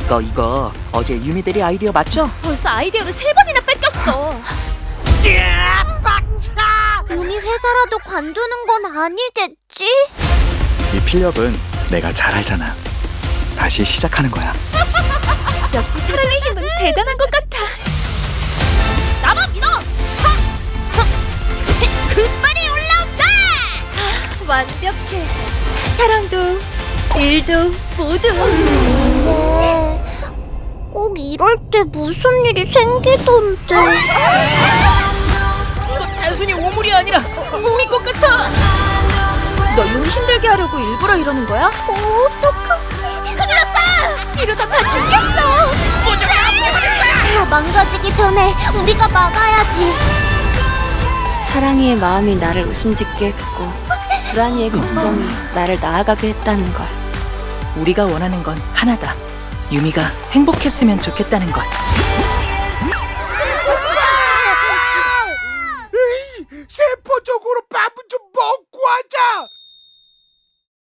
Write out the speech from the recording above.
이거 어제 유미들이 아이디어 맞죠? 벌써 아이디어를 3번이나 뺏겼어. 유미 회사라도 관두는 건 아니겠지? 이 필력은 내가 잘 알잖아. 다시 시작하는 거야. 역시 사랑의 힘은 대단한 것 같아. 나만 믿어! 금발이 올라온다! 완벽해. 사랑도 일도 모두. 근데 꼭 이럴 때 무슨 일이 생기던데. 단순히 오물이 아니라 꿈인 것 같아. 너 유미 힘들게 하려고 일부러 이러는 거야? 어떡하지? 큰일 났다! 이러다 다 죽겠어. 더 망가지기 전에 우리가 막아야지. 사랑이의 마음이 나를 웃음짓게 했고 불안이의 걱정이 나를 나아가게 했다는 걸. 우리가 원하는 건 하나다. 유미가 행복했으면 좋겠다는 것.